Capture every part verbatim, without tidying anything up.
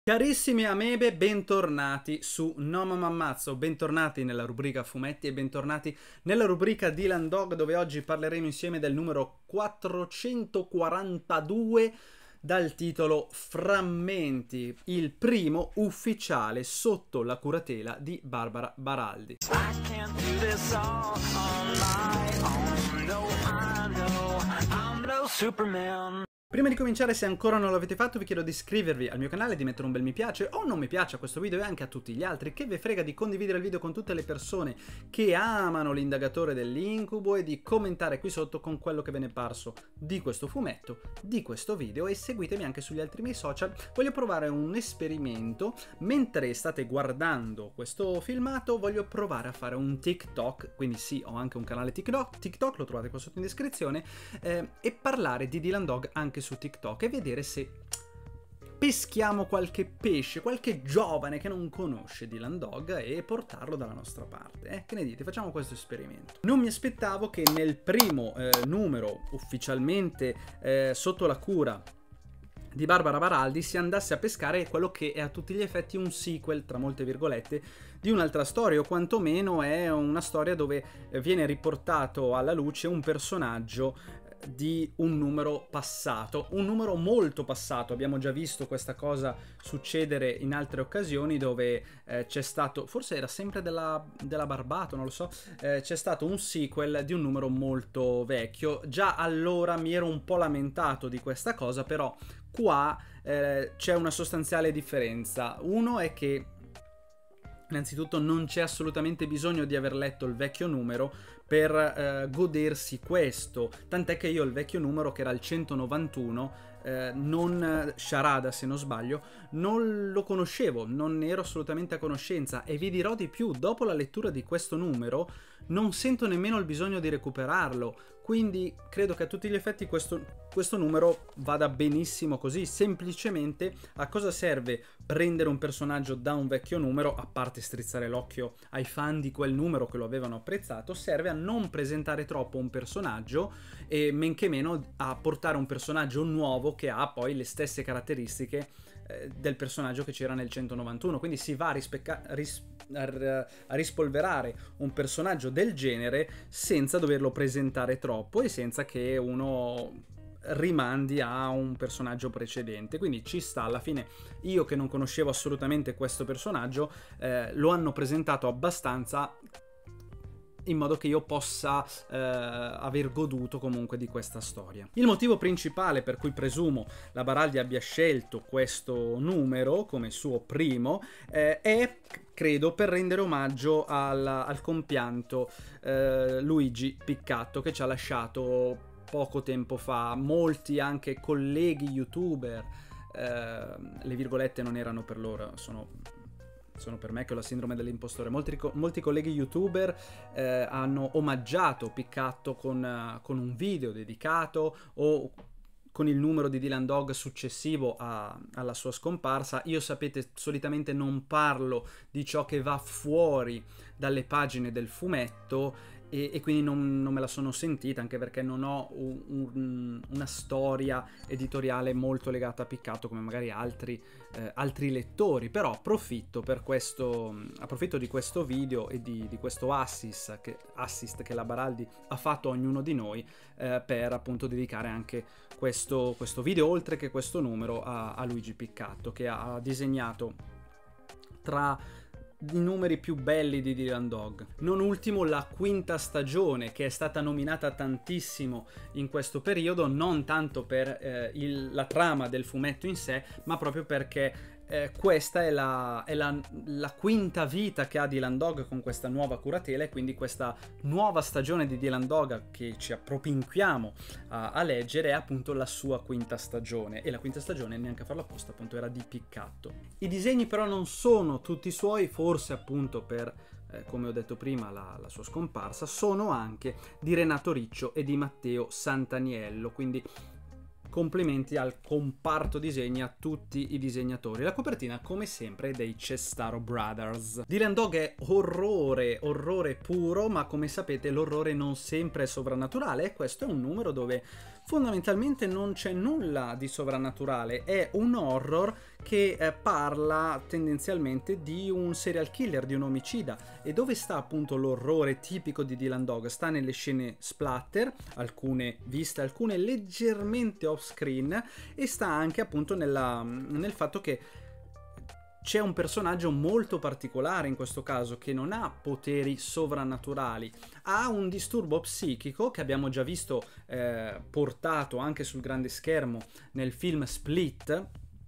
Carissimi amebe, bentornati su No Mamma Ammazzo, bentornati nella rubrica fumetti e bentornati nella rubrica Dylan Dog, dove oggi parleremo insieme del numero quattrocentoquarantadue dal titolo Frammenti, il primo ufficiale sotto la curatela di Barbara Baraldi. Prima di cominciare, se ancora non l'avete fatto, vi chiedo di iscrivervi al mio canale, di mettere un bel mi piace o non mi piace a questo video e anche a tutti gli altri, che ve frega di condividere il video con tutte le persone che amano l'indagatore dell'incubo e di commentare qui sotto con quello che ve ne è parso di questo fumetto, di questo video, e seguitemi anche sugli altri miei social. Voglio provare un esperimento. Mentre state guardando questo filmato voglio provare a fare un TikTok, quindi sì, ho anche un canale TikTok, TikTok lo trovate qua sotto in descrizione, eh, e parlare di Dylan Dog anche su TikTok e vedere se peschiamo qualche pesce, qualche giovane che non conosce Dylan Dog e portarlo dalla nostra parte. Eh? Che ne dite? Facciamo questo esperimento. Non mi aspettavo che nel primo eh, numero ufficialmente eh, sotto la cura di Barbara Baraldi si andasse a pescare quello che è a tutti gli effetti un sequel, tra molte virgolette, di un'altra storia, o quantomeno è una storia dove viene riportato alla luce un personaggio di un numero passato, un numero molto passato. Abbiamo già visto questa cosa succedere in altre occasioni dove eh, c'è stato, forse era sempre della, della Barbato, non lo so, eh, c'è stato un sequel di un numero molto vecchio. Già allora mi ero un po' lamentato di questa cosa, però qua eh, c'è una sostanziale differenza. Uno è che innanzitutto non c'è assolutamente bisogno di aver letto il vecchio numero per eh, godersi questo, tant'è che io il vecchio numero, che era il centonovantuno, eh, non Sharada se non sbaglio, non lo conoscevo, non ne ero assolutamente a conoscenza, e vi dirò di più: dopo la lettura di questo numero non sento nemmeno il bisogno di recuperarlo, quindi credo che a tutti gli effetti questo, questo numero vada benissimo così. Semplicemente a cosa serve prendere un personaggio da un vecchio numero, a parte strizzare l'occhio ai fan di quel numero che lo avevano apprezzato? Serve a non presentare troppo un personaggio e men che meno a portare un personaggio nuovo che ha poi le stesse caratteristiche eh, del personaggio che c'era nel centonovantuno. Quindi si va a, ris a, a rispolverare un personaggio del genere senza doverlo presentare troppo e senza che uno rimandi a un personaggio precedente. Quindi ci sta. Alla fine io, che non conoscevo assolutamente questo personaggio, eh, lo hanno presentato abbastanza in modo che io possa eh, aver goduto comunque di questa storia. Il motivo principale per cui presumo la Baraldi abbia scelto questo numero come suo primo eh, è, credo, per rendere omaggio al, al compianto eh, Luigi Piccatto, che ci ha lasciato poco tempo fa. Molti anche colleghi youtuber, eh, le virgolette non erano per loro, sono sono per me che ho la sindrome dell'impostore. Molti, molti colleghi youtuber eh, hanno omaggiato Piccatto con, uh, con un video dedicato o con il numero di Dylan Dog successivo a, alla sua scomparsa. Io, sapete, solitamente non parlo di ciò che va fuori dalle pagine del fumetto, e, e quindi non, non me la sono sentita, anche perché non ho un, un, una storia editoriale molto legata a Piccatto come magari altri, eh, altri lettori. Però approfitto per questo, approfitto di questo video e di, di questo assist che, assist che la Baraldi ha fatto a ognuno di noi eh, per appunto dedicare anche questo, questo video, oltre che questo numero, a, a Luigi Piccatto, che ha disegnato tra i numeri più belli di Dylan Dog. Non ultimo la quinta stagione, che è stata nominata tantissimo in questo periodo, non tanto per eh, il, la trama del fumetto in sé, ma proprio perché eh, questa è, la, è la, la quinta vita che ha Dylan Dog con questa nuova curatela, e quindi questa nuova stagione di Dylan Dog che ci appropinquiamo a, a leggere è appunto la sua quinta stagione, e la quinta stagione, neanche a farlo apposta, appunto era di Piccatto. I disegni però non sono tutti suoi, forse appunto per eh, come ho detto prima la, la sua scomparsa, sono anche di Renato Riccio e di Matteo Santaniello, quindi complimenti al comparto disegni, a tutti i disegnatori. La copertina, come sempre, è dei Cestaro Brothers. Dylan Dog è orrore, orrore puro, ma come sapete l'orrore non sempre è sovrannaturale, e questo è un numero dove Fondamentalmente non c'è nulla di sovrannaturale, è un horror che eh, parla tendenzialmente di un serial killer, di un omicida. E dove sta appunto l'orrore tipico di Dylan Dog? Sta nelle scene splatter, alcune viste, alcune leggermente off screen, e sta anche appunto nella, nel fatto che c'è un personaggio molto particolare in questo caso, che non ha poteri sovrannaturali, ha un disturbo psichico che abbiamo già visto eh, portato anche sul grande schermo nel film Split,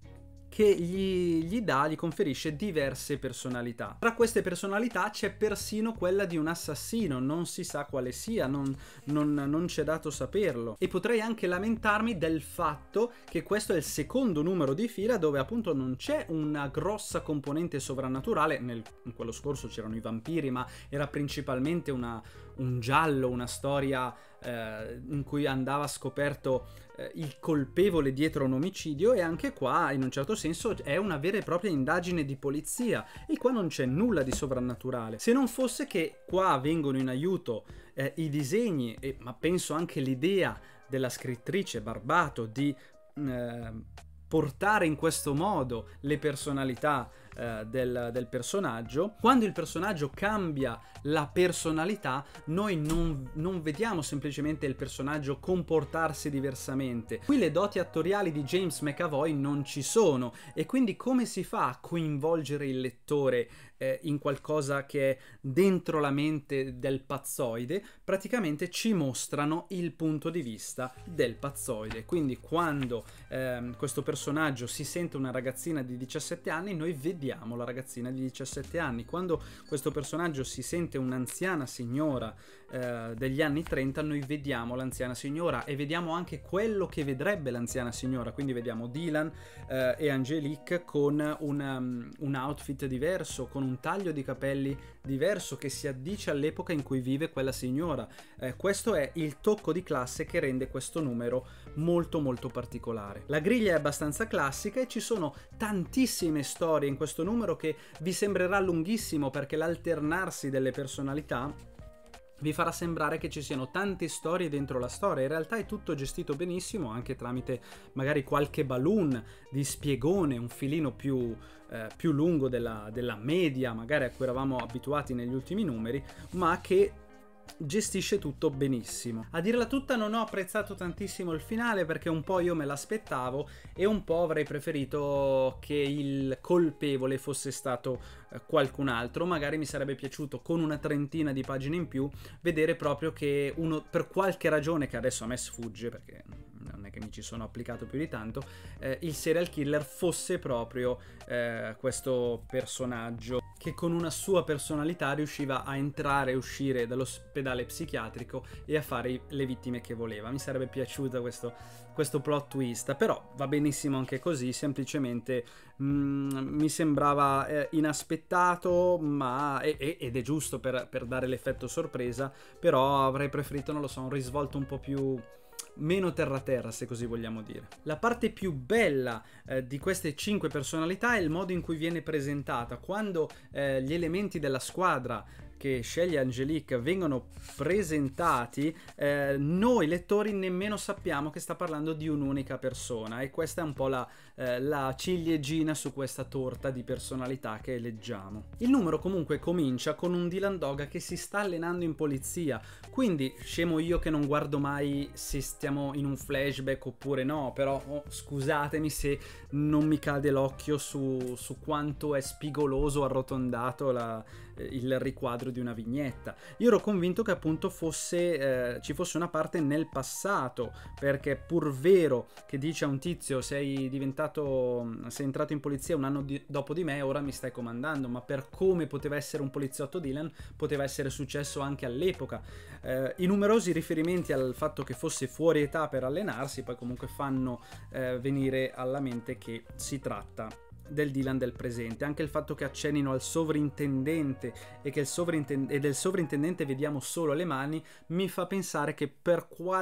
che gli, gli dà, gli conferisce diverse personalità. Tra queste personalità c'è persino quella di un assassino, non si sa quale sia, non, non, non c'è dato saperlo. E potrei anche lamentarmi del fatto che questo è il secondo numero di fila dove appunto non c'è una grossa componente sovrannaturale. Nel, in quello scorso c'erano i vampiri, ma era principalmente una, un giallo, una storia eh, in cui andava scoperto eh, il colpevole dietro un omicidio, e anche qua in un certo senso è una vera e propria indagine di polizia, e qua non c'è nulla di sovrannaturale, se non fosse che qua vengono in aiuto eh, i disegni, e, ma penso anche l'idea della scrittrice Barbato di eh, portare in questo modo le personalità eh, del, del personaggio. Quando il personaggio cambia la personalità, noi non, non vediamo semplicemente il personaggio comportarsi diversamente. Qui le doti attoriali di James McAvoy non ci sono, e quindi come si fa a coinvolgere il lettore eh, in qualcosa che è dentro la mente del pazzoide? Praticamente ci mostrano il punto di vista del pazzoide. Quindi quando eh, questo personaggio si sente una ragazzina di diciassette anni, noi vediamo la ragazzina di diciassette anni. Quando questo personaggio si sente un'anziana signora eh, degli anni trenta, noi vediamo l'anziana signora, e vediamo anche quello che vedrebbe l'anziana signora. Quindi vediamo Dylan eh, e Angelique con una, un outfit diverso, con un taglio di capelli diverso che si addice all'epoca in cui vive quella signora. Eh, questo è il tocco di classe che rende questo numero molto molto particolare. La griglia è abbastanza classica e ci sono tantissime storie in questo numero che vi sembrerà lunghissimo, perché l'alternarsi delle personalità vi farà sembrare che ci siano tante storie dentro la storia. In realtà è tutto gestito benissimo, anche tramite magari qualche balloon di spiegone, un filino più, eh, più lungo della, della media magari a cui eravamo abituati negli ultimi numeri, ma che gestisce tutto benissimo. A dirla tutta, non ho apprezzato tantissimo il finale, perché un po' io me l'aspettavo e un po' avrei preferito che il colpevole fosse stato eh, qualcun altro. Magari mi sarebbe piaciuto, con una trentina di pagine in più, vedere proprio che uno, per qualche ragione che adesso a me sfugge, perché non è che mi ci sono applicato più di tanto, eh, il serial killer fosse proprio eh, questo personaggio che con una sua personalità riusciva a entrare e uscire dall'ospedale psichiatrico e a fare le vittime che voleva. Mi sarebbe piaciuto questo, questo plot twist, però va benissimo anche così. Semplicemente mh, mi sembrava eh, inaspettato, ma e, e, ed è giusto per, per dare l'effetto sorpresa, però avrei preferito, non lo so, un risvolto un po' più meno terra terra, se così vogliamo dire. La parte più bella eh, di queste cinque personalità è il modo in cui viene presentata. Quando eh, gli elementi della squadra che sceglie Angelique vengono presentati, eh, noi lettori nemmeno sappiamo che sta parlando di un'unica persona, e questa è un po' la, eh, la ciliegina su questa torta di personalità che leggiamo. Il numero comunque comincia con un Dylan Dog che si sta allenando in polizia, quindi scemo io che non guardo mai se stiamo in un flashback oppure no, però oh, scusatemi se non mi cade l'occhio su, su quanto è spigoloso, arrotondato la, eh, il riquadro di una vignetta. Io ero convinto che appunto fosse eh, ci fosse una parte nel passato, perché pur vero che dice a un tizio sei diventato sei entrato in polizia un anno di, dopo di me, ora mi stai comandando, ma per come poteva essere un poliziotto Dylan poteva essere successo anche all'epoca. Eh, i numerosi riferimenti al fatto che fosse fuori età per allenarsi poi comunque fanno eh, venire alla mente che si tratta del Dylan del presente. Anche il fatto che accennino al sovrintendente e che il sovrintendente, e del sovrintendente vediamo solo le mani, mi fa pensare che per qualche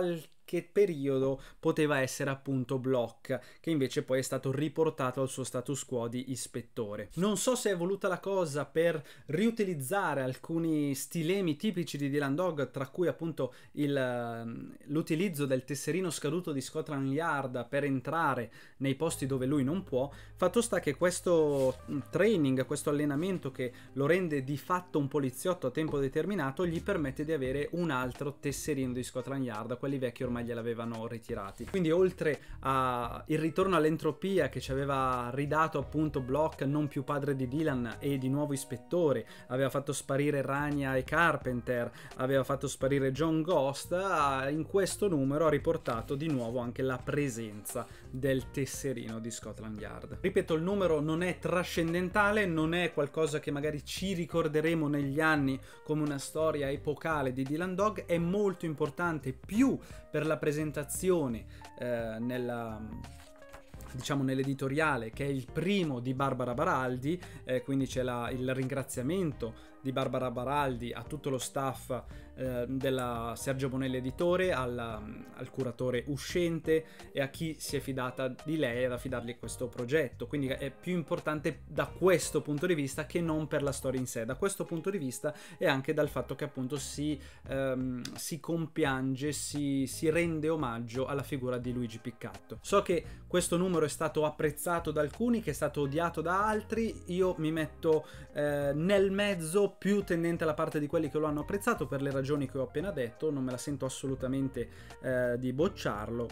che periodo poteva essere appunto Block, che invece poi è stato riportato al suo status quo di ispettore. Non so se è voluta la cosa per riutilizzare alcuni stilemi tipici di Dylan Dog, tra cui appunto l'utilizzo del tesserino scaduto di Scotland Yard per entrare nei posti dove lui non può. Fatto sta che questo training, questo allenamento che lo rende di fatto un poliziotto a tempo determinato, gli permette di avere un altro tesserino di Scotland Yard, quelli vecchi ormai gliel'avevano ritirati. Quindi oltre al ritorno all'entropia che ci aveva ridato appunto Block, non più padre di Dylan e di nuovo ispettore, aveva fatto sparire Rania e Carpenter, aveva fatto sparire John Ghost, in questo numero ha riportato di nuovo anche la presenza del tesserino di Scotland Yard. Ripeto, il numero non è trascendentale, non è qualcosa che magari ci ricorderemo negli anni come una storia epocale di Dylan Dog, è molto importante più per la presentazione eh, nella... diciamo nell'editoriale, che è il primo di Barbara Baraldi, eh, quindi c'è il ringraziamento di Barbara Baraldi a tutto lo staff eh, della Sergio Bonelli editore, al, al curatore uscente e a chi si è fidata di lei ad affidargli questo progetto. Quindi è più importante da questo punto di vista che non per la storia in sé, da questo punto di vista, e anche dal fatto che appunto si, ehm, si compiange, si, si rende omaggio alla figura di Luigi Piccatto. So che questo numero è stato apprezzato da alcuni, che è stato odiato da altri. Io mi metto eh, nel mezzo, più tendente alla parte di quelli che lo hanno apprezzato per le ragioni che ho appena detto. Non me la sento assolutamente eh, di bocciarlo,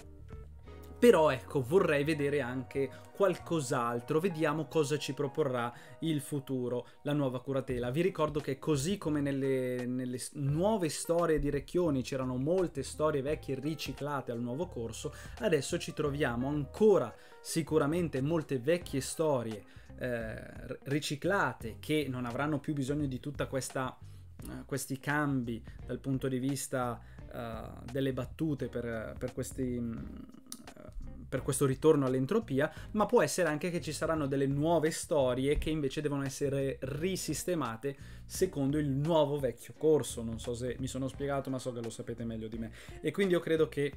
però ecco, vorrei vedere anche qualcos'altro, vediamo cosa ci proporrà il futuro, la nuova curatela. Vi ricordo che così come nelle, nelle nuove storie di Recchioni c'erano molte storie vecchie riciclate al nuovo corso, adesso ci troviamo ancora sicuramente molte vecchie storie eh, riciclate che non avranno più bisogno di tutta questa uh, questi cambi dal punto di vista uh, delle battute per, per questi per questo ritorno all'entropia, ma può essere anche che ci saranno delle nuove storie che invece devono essere risistemate secondo il nuovo vecchio corso. Non so se mi sono spiegato, ma so che lo sapete meglio di me. E quindi io credo che,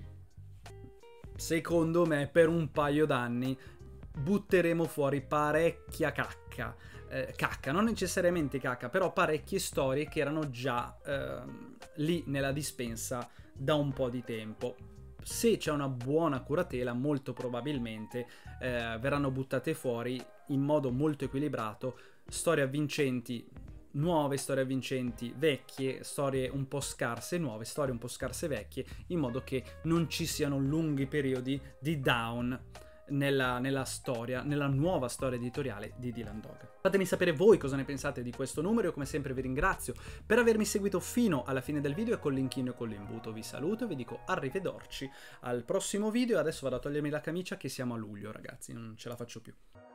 secondo me, per un paio d'anni butteremo fuori parecchia cacca. Eh, cacca, non necessariamente cacca, però parecchie storie che erano già eh, lì nella dispensa da un po' di tempo. Se c'è una buona curatela, molto probabilmente eh, verranno buttate fuori in modo molto equilibrato storie avvincenti nuove, storie avvincenti vecchie, storie un po' scarse nuove, storie un po' scarse vecchie, in modo che non ci siano lunghi periodi di down nella, nella storia, nella nuova storia editoriale di Dylan Dog. Fatemi sapere voi cosa ne pensate di questo numero. Io come sempre vi ringrazio per avermi seguito fino alla fine del video, e con l'inchino e con l'imbuto vi saluto e vi dico arrivederci al prossimo video. Adesso vado a togliermi la camicia che siamo a luglio, ragazzi, non ce la faccio più.